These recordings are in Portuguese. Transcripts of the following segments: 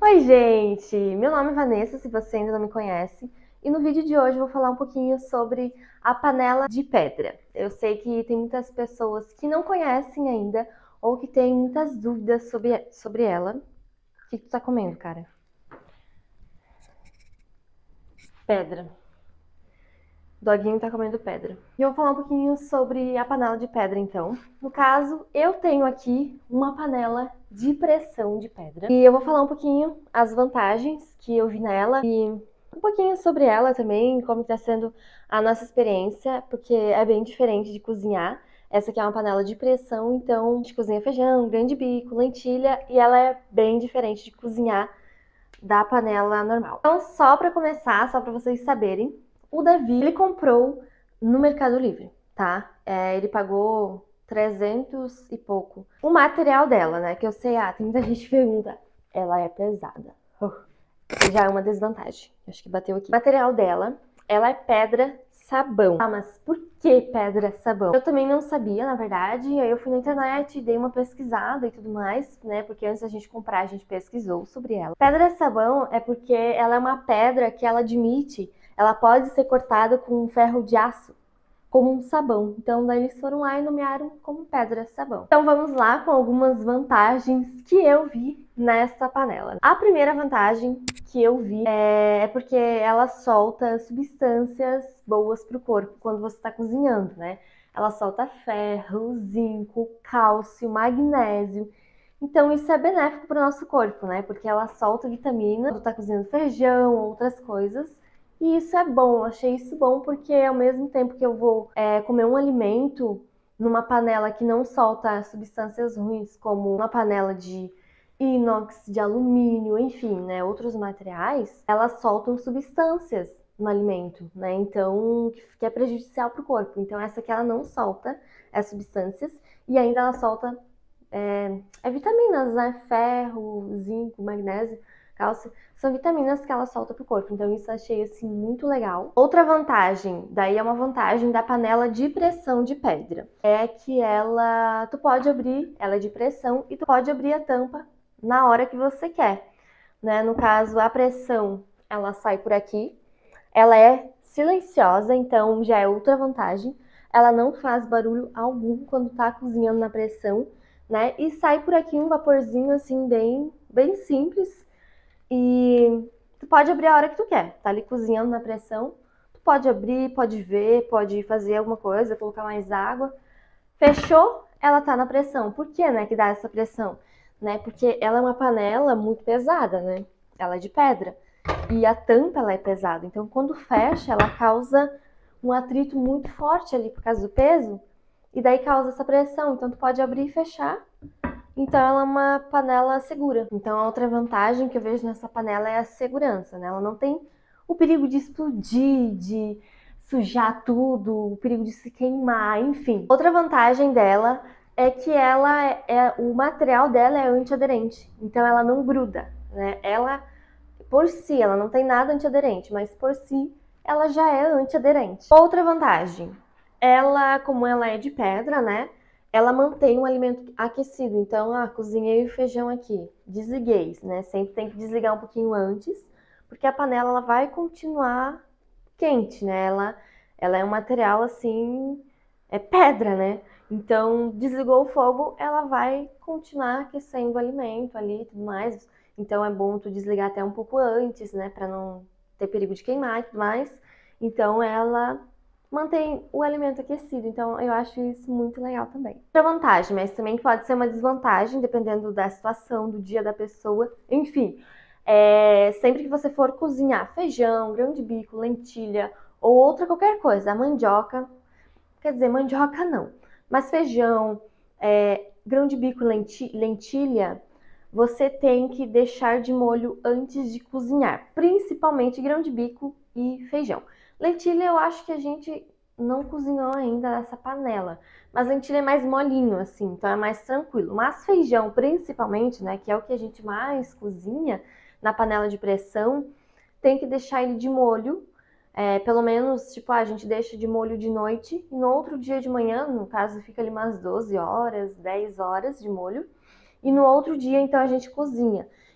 Oi, gente! Meu nome é Vanessa, se você ainda não me conhece, e no vídeo de hoje eu vou falar um pouquinho sobre a panela de pedra. Eu sei que tem muitas pessoas que não conhecem ainda ou que têm muitas dúvidas sobre ela. O que tu tá comendo, cara? Pedra. O doguinho tá comendo pedra. E eu vou falar um pouquinho sobre a panela de pedra, então. No caso, eu tenho aqui uma panela de pressão de pedra. E eu vou falar um pouquinho as vantagens que eu vi nela e um pouquinho sobre ela também, como está sendo a nossa experiência, porque é bem diferente de cozinhar. Essa aqui é uma panela de pressão, então a gente cozinha feijão, grande bico, lentilha, e ela é bem diferente de cozinhar da panela normal. Então, só para começar, só para vocês saberem, o Davi, ele comprou no Mercado Livre, tá? Ele pagou 300 e pouco. O material dela, né? Que eu sei, tem muita gente que pergunta, ela é pesada. Já é uma desvantagem. Acho que bateu aqui. O material dela, ela é pedra sabão. Ah, mas por que pedra sabão? Eu também não sabia, na verdade, e aí eu fui na internet, dei uma pesquisada e tudo mais, né? Porque antes da gente comprar, a gente pesquisou sobre ela. Pedra sabão é porque ela é uma pedra que ela admite, ela pode ser cortada com um ferro de aço, como um sabão. Então, daí eles foram lá e nomearam como pedra sabão. Então, vamos lá com algumas vantagens que eu vi nesta panela. A primeira vantagem que eu vi é porque ela solta substâncias boas para o corpo quando você está cozinhando, né? Ela solta ferro, zinco, cálcio, magnésio. Então isso é benéfico para o nosso corpo, né? Porque ela solta vitamina quando está cozinhando feijão, outras coisas. E isso é bom, achei isso bom porque ao mesmo tempo que eu vou comer um alimento numa panela que não solta substâncias ruins, como uma panela de inox, de alumínio, enfim, né, outros materiais, elas soltam substâncias no alimento, né, então, que é prejudicial para o corpo. Então, essa aqui ela não solta as substâncias e ainda ela solta vitaminas, né, ferro, zinco, magnésio, cálcio, são vitaminas que ela solta para o corpo, então isso eu achei assim muito legal. Outra vantagem, daí é uma vantagem da panela de pressão de pedra, é que tu pode abrir, ela é de pressão e tu pode abrir a tampa na hora que você quer, né? No caso, a pressão, ela sai por aqui, ela é silenciosa, então já é outra vantagem. Ela não faz barulho algum quando tá cozinhando na pressão, né? E sai por aqui um vaporzinho assim bem simples. E tu pode abrir a hora que tu quer. Tá ali cozinhando na pressão, tu pode abrir, pode ver, pode fazer alguma coisa, colocar mais água. Fechou, ela tá na pressão. Por que, né, que dá essa pressão? Né? Porque ela é uma panela muito pesada, né? Ela é de pedra. E a tampa, ela é pesada. Então, quando fecha, ela causa um atrito muito forte ali por causa do peso. E daí causa essa pressão. Então, tu pode abrir e fechar. Então, ela é uma panela segura. Então, a outra vantagem que eu vejo nessa panela é a segurança, né? Ela não tem o perigo de explodir, de sujar tudo, o perigo de se queimar, enfim. Outra vantagem dela é que o material dela é antiaderente, então ela não gruda, né? Ela, por si, ela não tem nada antiaderente, mas por si, ela já é antiaderente. Outra vantagem, como ela é de pedra, né? Ela mantém o alimento aquecido. Então, cozinhei o feijão aqui, desliguei, né? Sempre tem que desligar um pouquinho antes, porque a panela ela vai continuar quente, né? Ela é um material assim, é pedra, né? Então, desligou o fogo, ela vai continuar aquecendo o alimento ali e tudo mais. Então, é bom tu desligar até um pouco antes, né? Pra não ter perigo de queimar e tudo mais. Então, ela mantém o alimento aquecido. Então, eu acho isso muito legal também. Outra vantagem, mas também pode ser uma desvantagem, dependendo da situação, do dia da pessoa. Enfim, sempre que você for cozinhar feijão, grão de bico, lentilha ou outra qualquer coisa, a mandioca, quer dizer, mandioca não, mas feijão, grão de bico, lentilha, você tem que deixar de molho antes de cozinhar, principalmente grão de bico e feijão. Lentilha eu acho que a gente não cozinhou ainda nessa panela, mas lentilha é mais molinho assim, então é mais tranquilo. Mas feijão principalmente, né, que é o que a gente mais cozinha na panela de pressão, tem que deixar ele de molho, pelo menos, tipo, a gente deixa de molho de noite e no outro dia de manhã, no caso, fica ali umas 12 horas, 10 horas de molho. E no outro dia, então, a gente cozinha.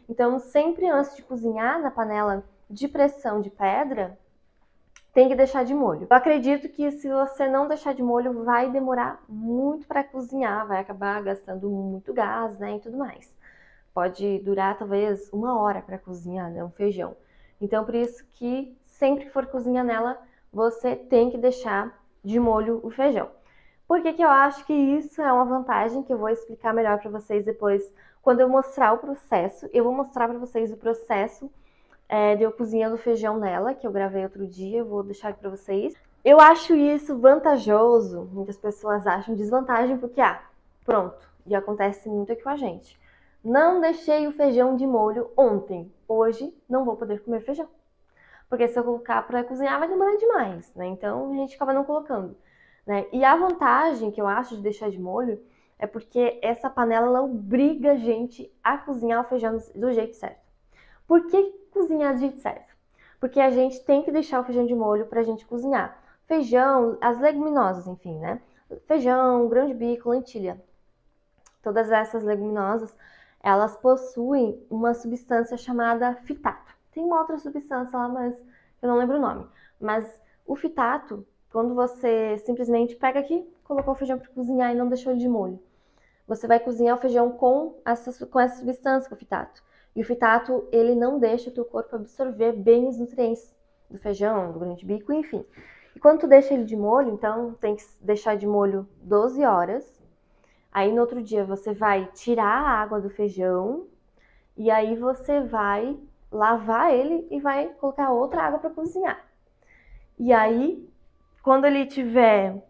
Então, sempre antes de cozinhar na panela de pressão de pedra, tem que deixar de molho. Eu acredito que se você não deixar de molho, vai demorar muito para cozinhar, vai acabar gastando muito gás, né, e tudo mais. Pode durar talvez 1 hora para cozinhar, né, um feijão. Então, por isso que sempre que for cozinhar nela, você tem que deixar de molho o feijão. Por que que eu acho que isso é uma vantagem que eu vou explicar melhor para vocês depois, quando eu mostrar o processo. Eu vou mostrar para vocês o processo de eu cozinhando o feijão nela, que eu gravei outro dia, eu vou deixar aqui pra vocês. Eu acho isso vantajoso, muitas pessoas acham desvantagem, porque, pronto, e acontece muito aqui com a gente. Não deixei o feijão de molho ontem, hoje não vou poder comer feijão. Porque se eu colocar pra cozinhar vai demorar demais, né? Então a gente acaba não colocando, né? E a vantagem que eu acho de deixar de molho é porque essa panela ela obriga a gente a cozinhar o feijão do jeito certo. Por que cozinhar do jeito certo? Porque a gente tem que deixar o feijão de molho pra gente cozinhar. Feijão, as leguminosas, enfim, né? Feijão, grão de bico, lentilha. Todas essas leguminosas, elas possuem uma substância chamada fitato. Tem uma outra substância lá, mas eu não lembro o nome. Mas o fitato, quando você simplesmente pega aqui, colocou o feijão para cozinhar e não deixou ele de molho, você vai cozinhar o feijão com essa substância, com o fitato. E o fitato, ele não deixa o teu corpo absorver bem os nutrientes do feijão, do grão de bico, enfim. E quando tu deixa ele de molho, então tem que deixar de molho 12 horas. Aí no outro dia você vai tirar a água do feijão e aí você vai lavar ele e vai colocar outra água para cozinhar. E aí, quando ele tiver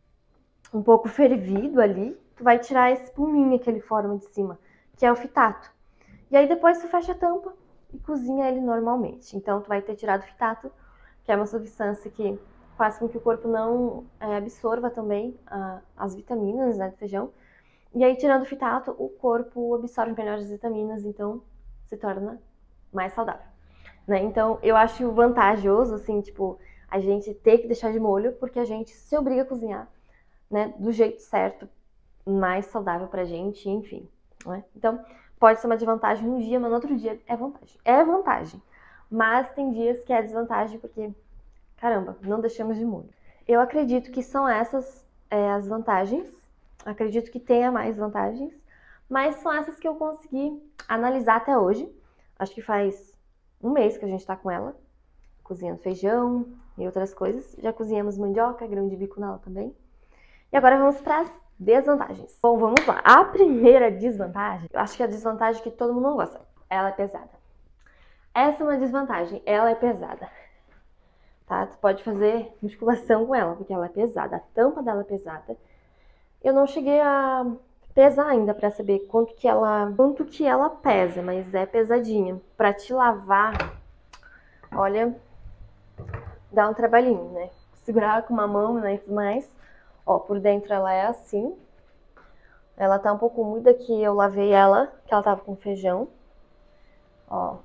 um pouco fervido ali, tu vai tirar a espuminha que ele forma de cima, que é o fitato. E aí depois tu fecha a tampa e cozinha ele normalmente. Então tu vai ter tirado o fitato, que é uma substância que faz com que o corpo não absorva também as vitaminas, né, do feijão. E aí tirando o fitato, o corpo absorve melhor as vitaminas, então se torna mais saudável, né? Então eu acho vantajoso, assim, tipo, a gente ter que deixar de molho, porque a gente se obriga a cozinhar, né, do jeito certo, mais saudável pra gente, enfim, né? Então pode ser uma desvantagem um dia, mas no outro dia é vantagem. É vantagem. Mas tem dias que é desvantagem porque, caramba, não deixamos de molho. Eu acredito que são essas as vantagens. Acredito que tenha mais vantagens. Mas são essas que eu consegui analisar até hoje. Acho que faz um mês que a gente tá com ela. Cozinhando feijão e outras coisas. Já cozinhamos mandioca, grão de bico nela também. E agora vamos para as desvantagens. Bom, vamos lá. A primeira desvantagem, eu acho que é a desvantagem que todo mundo não gosta. Ela é pesada. Essa é uma desvantagem, ela é pesada. Tá? Tu pode fazer musculação com ela, porque ela é pesada. A tampa dela é pesada. Eu não cheguei a pesar ainda para saber quanto que ela pesa, mas é pesadinha. Para te lavar, olha, dá um trabalhinho, né? Segurar com uma mão, né, e tudo mais. Ó, por dentro ela é assim. Ela tá um pouco úmida que eu lavei ela, que ela tava com feijão. Ó.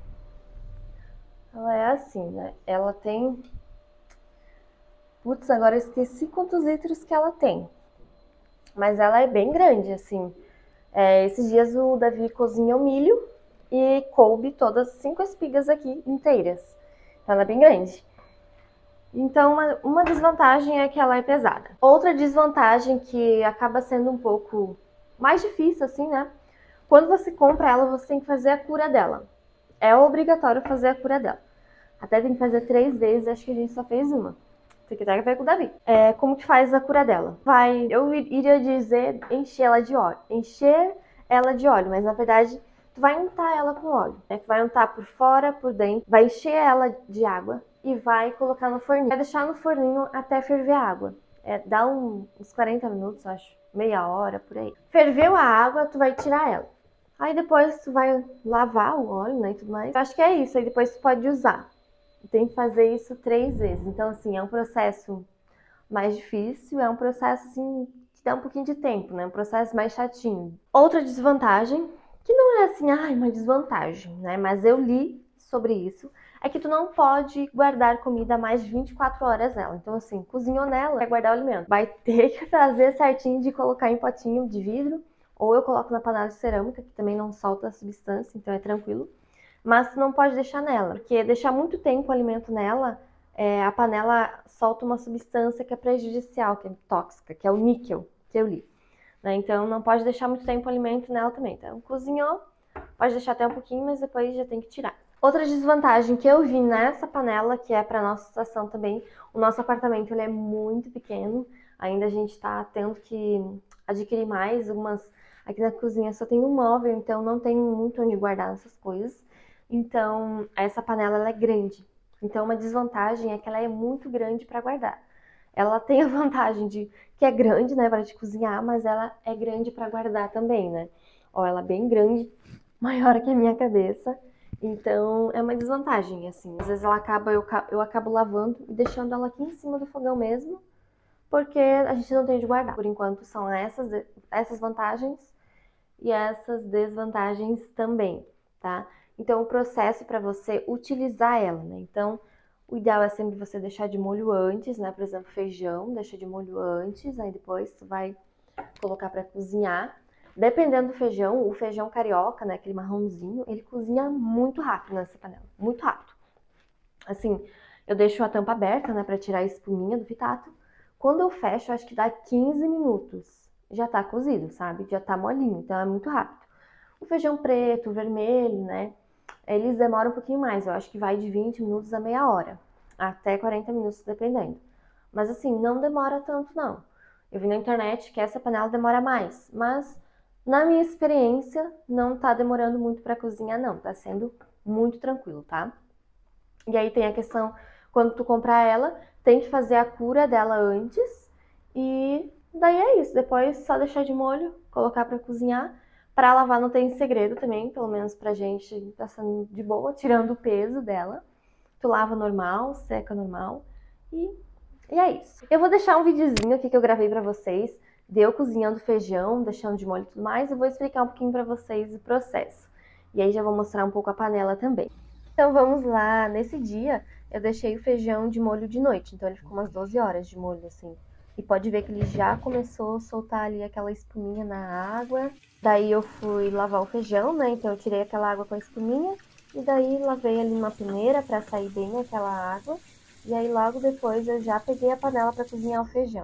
Ela é assim, né? Ela tem... Putz, agora eu esqueci quantos litros que ela tem. Mas ela é bem grande, assim. Esses dias o Davi cozinhou milho e coube todas 5 espigas aqui inteiras. Então ela é bem grande. Então, uma desvantagem é que ela é pesada. Outra desvantagem que acaba sendo um pouco mais difícil, assim, né? Quando você compra ela, você tem que fazer a cura dela. É obrigatório fazer a cura dela. Até tem que fazer 3 vezes, acho que a gente só fez uma. Tem que ver com o Davi. Como que faz a cura dela? Eu iria dizer encher ela de óleo. Encher ela de óleo, mas na verdade tu vai untar ela com óleo, né? Tu vai untar por fora, por dentro, vai encher ela de água e vai colocar no forninho. Vai deixar no forninho até ferver a água. Dá uns 40 minutos, acho, meia hora, por aí. Ferveu a água, tu vai tirar ela. Aí depois tu vai lavar o óleo, né, e tudo mais. Eu acho que é isso, aí depois tu pode usar. Tem que fazer isso 3 vezes. Então, assim, é um processo mais difícil, é um processo, assim, que dá um pouquinho de tempo, né? Um processo mais chatinho. Outra desvantagem, que não é assim, uma desvantagem, né? Mas eu li sobre isso, é que tu não pode guardar comida mais de 24 horas nela. Então, assim, cozinhou nela, quer guardar o alimento. Vai ter que fazer certinho de colocar em potinho de vidro Ou eu coloco na panela de cerâmica, que também não solta a substância, então é tranquilo. Mas tu não pode deixar nela, porque deixar muito tempo o alimento nela, a panela solta uma substância que é prejudicial, que é tóxica, que é o níquel, que eu li. Né? Então não pode deixar muito tempo o alimento nela também. Então cozinhou, pode deixar até um pouquinho, mas depois já tem que tirar. Outra desvantagem que eu vi nessa panela, que é para nossa situação também, o nosso apartamento ele é muito pequeno, ainda a gente está tendo que adquirir mais, aqui na cozinha só tem um móvel, então não tem muito onde guardar essas coisas. Então essa panela ela é grande, então uma desvantagem é que ela é muito grande para guardar. Ela tem a vantagem de que é grande, né, para te cozinhar, mas ela é grande para guardar também, né? Ó, ela é bem grande, maior que a minha cabeça. Então, é uma desvantagem, assim. Às vezes eu acabo lavando e deixando ela aqui em cima do fogão mesmo, porque a gente não tem de guardar. Por enquanto, são essas vantagens e essas desvantagens também, tá? Então, o processo para você utilizar ela, né? Então, o ideal é sempre você deixar de molho antes, né? Por exemplo, feijão, deixa de molho antes, aí depois tu vai colocar para cozinhar. Dependendo do feijão, o feijão carioca, né, aquele marronzinho, ele cozinha muito rápido nessa panela, muito rápido. Assim, eu deixo a tampa aberta, né, para tirar a espuminha do fitato. Quando eu fecho, acho que dá 15 minutos. Já tá cozido, sabe? Já tá molinho, então é muito rápido. O feijão preto, o vermelho, né, eles demoram um pouquinho mais. Eu acho que vai de 20 minutos a meia hora, até 40 minutos, dependendo. Mas assim, não demora tanto, não. Eu vi na internet que essa panela demora mais, mas na minha experiência não tá demorando muito para cozinhar, não. Tá sendo muito tranquilo, tá? E aí tem a questão, quando tu comprar ela, tem que fazer a cura dela antes e daí é isso. Depois só deixar de molho, colocar para cozinhar. Para lavar não tem segredo também, pelo menos pra gente tá sendo de boa, tirando o peso dela. Tu lava normal, seca normal e é isso. Eu vou deixar um videozinho aqui que eu gravei pra vocês, de eu cozinhando feijão, deixando de molho e tudo mais, e vou explicar um pouquinho pra vocês o processo. E aí já vou mostrar um pouco a panela também. Então vamos lá, nesse dia eu deixei o feijão de molho de noite, então ele ficou umas 12 horas de molho assim. E pode ver que ele já começou a soltar ali aquela espuminha na água. Daí eu fui lavar o feijão, né, então eu tirei aquela água com a espuminha. E daí lavei ali numa peneira pra sair bem aquela água. E aí logo depois eu já peguei a panela para cozinhar o feijão.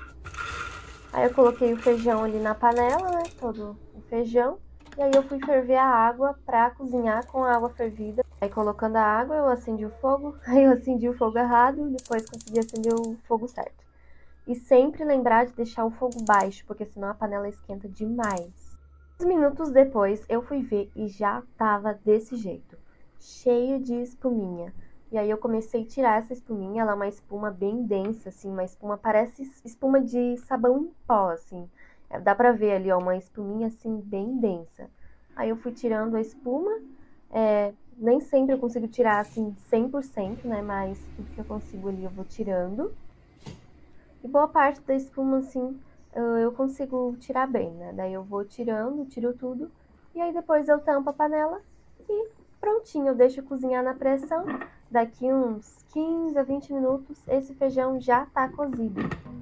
Aí eu coloquei o feijão ali na panela, né, todo o feijão. E aí eu fui ferver a água para cozinhar com a água fervida. Aí colocando a água eu acendi o fogo, aí eu acendi o fogo errado, depois consegui acender o fogo certo. E sempre lembrar de deixar o fogo baixo, porque senão a panela esquenta demais. Uns minutos depois eu fui ver e já tava desse jeito, cheio de espuminha. E aí eu comecei a tirar essa espuminha, ela é uma espuma bem densa, assim, uma espuma, parece espuma de sabão em pó, assim. Dá pra ver ali, ó, uma espuminha, assim, bem densa. Aí eu fui tirando a espuma, nem sempre eu consigo tirar, assim, 100%, né, mas tudo que eu consigo ali eu vou tirando. E boa parte da espuma, assim, eu consigo tirar bem, né, daí eu vou tirando, tiro tudo, e aí depois eu tampo a panela e prontinho, eu deixo cozinhar na pressão. Daqui uns 15 a 20 minutos, esse feijão já tá cozido.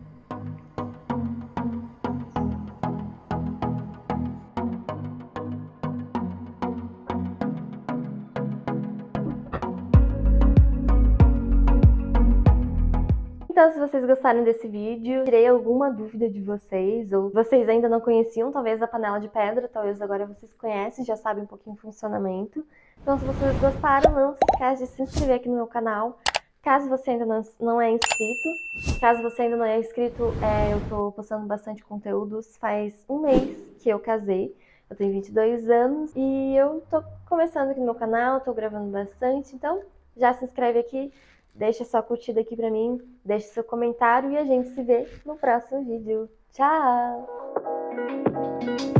Então, se vocês gostaram desse vídeo, tirei alguma dúvida de vocês, ou vocês ainda não conheciam, talvez a panela de pedra, talvez agora vocês conhecem, já sabem um pouquinho o funcionamento. Então, se vocês gostaram, não se esquece de se inscrever aqui no meu canal. Caso você ainda não é inscrito, eu tô postando bastante conteúdos. Faz um mês que eu casei, eu tenho 22 anos e eu tô começando aqui no meu canal, tô gravando bastante, então já se inscreve aqui. Deixa sua curtida aqui pra mim, deixa seu comentário e a gente se vê no próximo vídeo. Tchau!